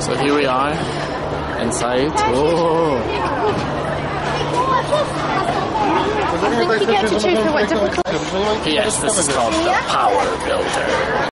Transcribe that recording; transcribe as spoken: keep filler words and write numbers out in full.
So here we are inside. Oh. I think you get to choose the what difficult. Yes, this is called the Power Builder.